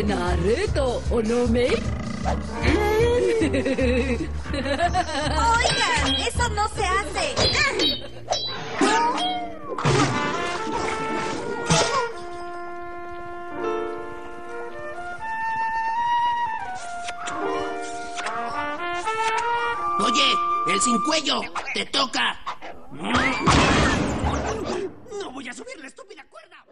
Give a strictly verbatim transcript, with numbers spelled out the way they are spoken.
Naruto, ¿o no, May? Oigan, eso no se hace. Oye, el sin cuello, te toca. No voy a subir la estúpida cuerda.